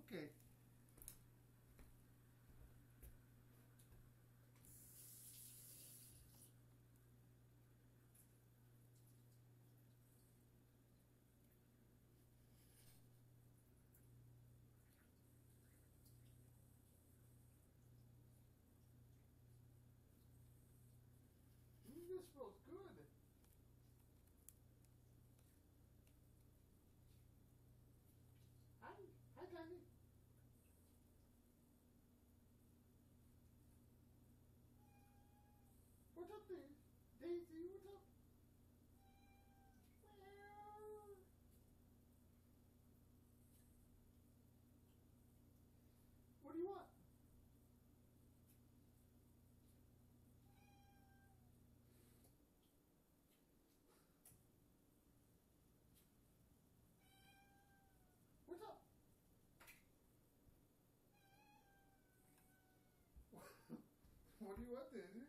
Okay. This smells good. Hi. Hi, Tiny. What's up, Daisy? Daisy, what's up? Meow. What do you want? What's up? What do you want, Daisy?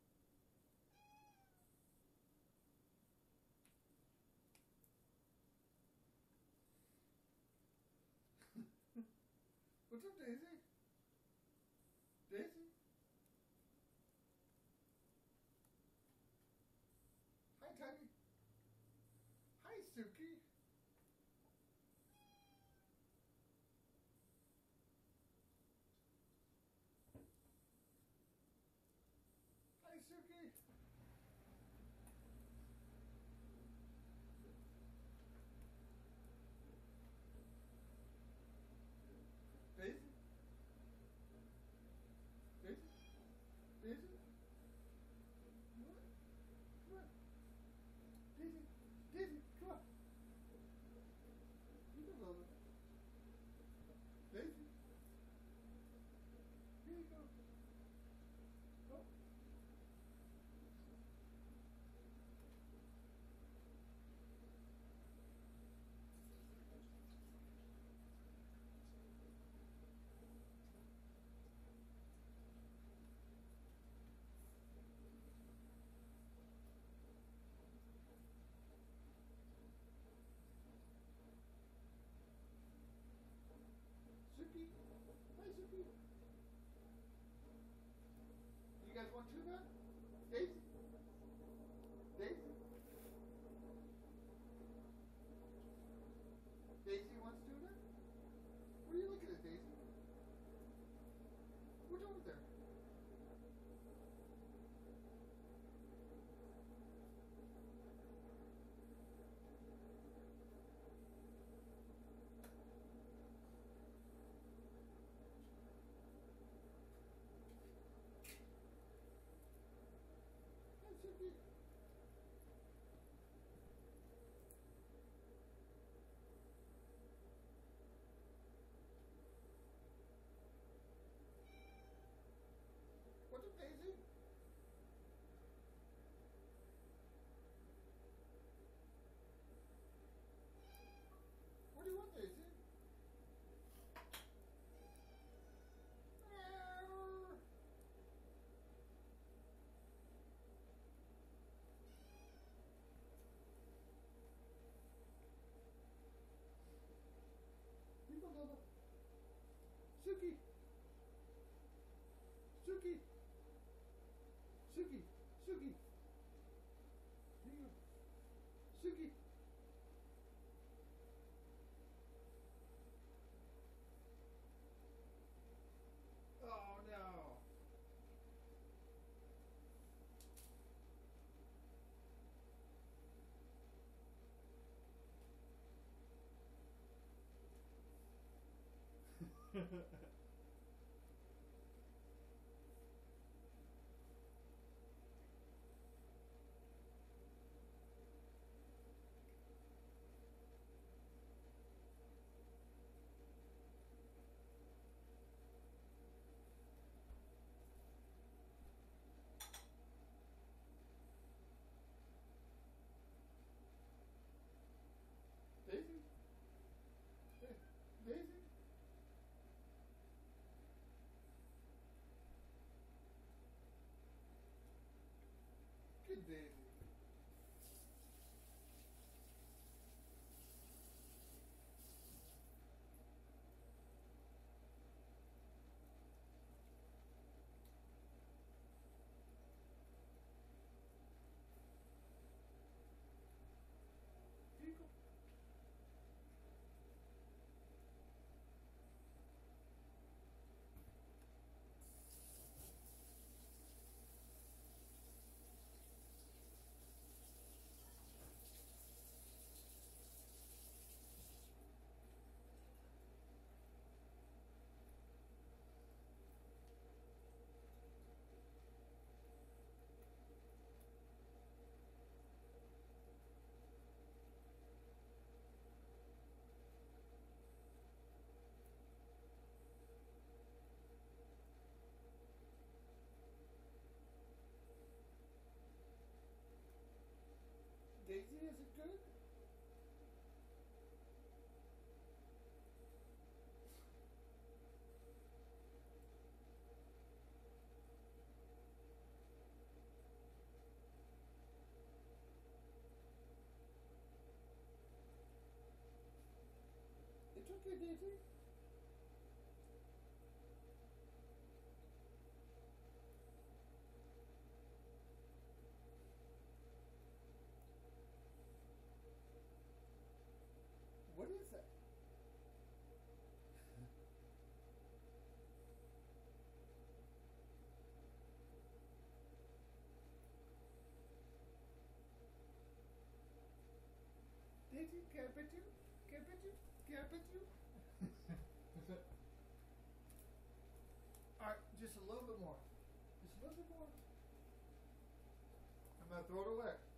What's up, Daisy? Daisy? Hi, Tiny. Hi, Suki. Hi, Suki. Daisy? Daisy? Daisy? Come on. Come on. Daisy? Daisy, come on. You go, Lola. Daisy? Here you go. Go. Suki? Hi, Suki. You guys want tuna? Daisy? Daisy? Daisy wants tuna? What are you looking at, Daisy? What's over there? Hi, Suki. What's up, Daisy? What do you want, Daisy? Meow. Here you go, Lola. Suki. Suki. Suki. Suki. Here you go. Suki. Oh no. Daisy? Daisy? look good, did you? What is that? Did you? Can I pet you? Can I pet you? Can I pet you? Alright, just a little bit more. Just a little bit more. I'm going to throw it away.